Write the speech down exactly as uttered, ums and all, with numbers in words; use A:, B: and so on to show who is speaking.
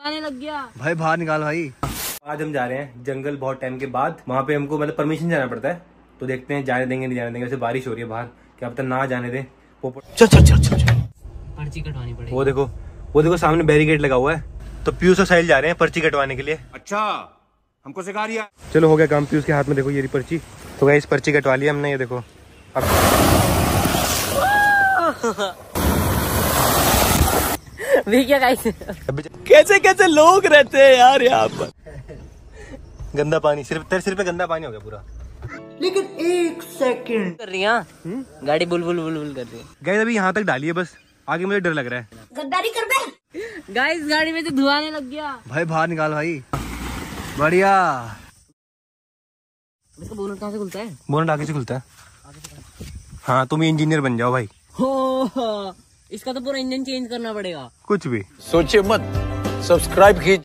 A: धुआने लग गया
B: भाई, बाहर निकाल भाई। आज हम जा रहे हैं जंगल, बहुत टाइम के बाद। वहाँ पे हमको मतलब परमिशन जाना पड़ता है, तो देखते हैं जाने देंगे नहीं जाने देंगे। वैसे बारिश हो रही है बाहर, क्या पता ना जाने दें। चल चल चल चल
A: पर्ची कटवानी पड़ेगी।
B: वो देखो, वो देखो सामने बैरिकेड लगा हुआ है। तो पीयूष और साहिल जा रहे हैं पर्ची कटवाने के लिए।
C: अच्छा, हमको सिखा दिया।
B: चलो हो गया काम। पीयूष के हाथ में देखो ये रही पर्ची। तो गाइस पर्ची कटवा लिया हमने, ये देखो। अब
A: क्या गाइस,
B: कैसे कैसे लोग रहते हैं यार यहाँ पर। गंदा पानी, सिर्फ तेरे सिर पे गंदा पानी हो गया पूरा।
A: लेकिन एक सेकंड कर रही है गाड़ी, बुलबुल बुलबुल कर रही है।
B: गाइस अभी यहाँ तक डाली है बस, आगे मुझे डर लग रहा है।
A: गद्दारी कर बे। गाइस गाड़ी में तो धुआने लग गया
B: भाई, बाहर निकाल भाई। बढ़िया।
A: इसका बोनट कहाँ से खुलता है?
B: बोनट आगे से खुलता है। हाँ, तुम इंजीनियर बन जाओ भाई।
A: हो, इसका तो पूरा इंजन चेंज करना पड़ेगा।
B: कुछ भी
C: सोचे मत, सब्सक्राइब कीजिए।